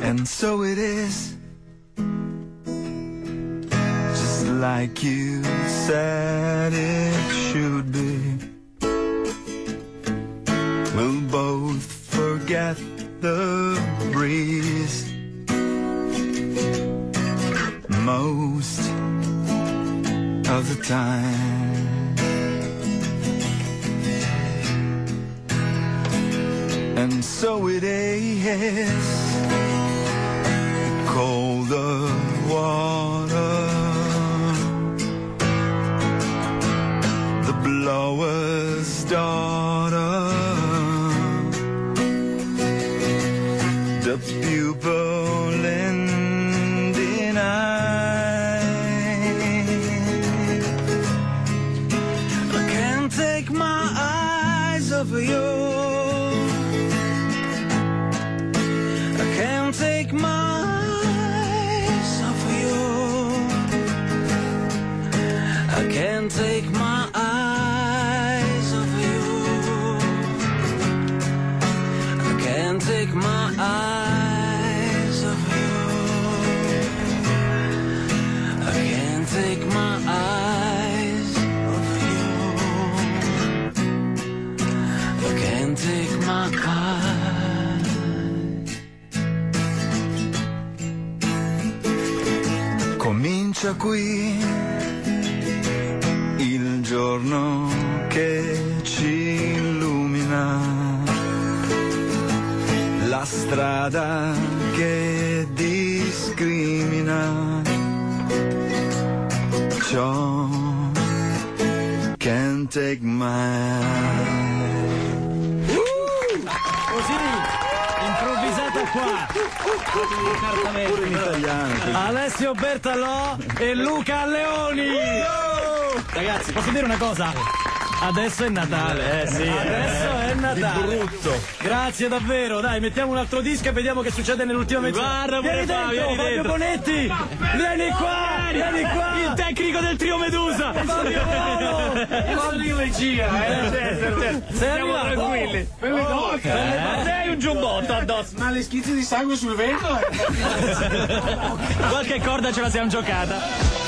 And so it is, just like you said it should be. We'll both forget the breeze most of the time. And so it is, colder water, the blower's daughter, the pupil in denial. I can't take my eyes off of you. Take my eyes off of you. I can't take my eyes off of you. I can't take my eyes off of you. I can't take my eyes off of you. I can't take my eyes. Comincia qui il giorno che ci illumina, la strada che discrimina ciò can't take my Così improvvisata qua pure in italiano. Alessio Bertalò e Luca Leoni. Ragazzi, posso dire una cosa? Adesso è Natale, sì. Adesso è Natale. Brutto. Grazie davvero, dai, mettiamo un altro disco e vediamo che succede nell'ultima mezz'ora. Guarda, vieni dentro, Fabio Bonetti! Vieni qua! Vieni qua! Il tecnico del trio Medusa! Fabio Volo! Sono in regia, Certo. Sei Siamo arrivato? tranquilli. Ma Sei un giubbotto addosso. le schizze di sangue sul vetro? Qualche corda ce la siamo giocata.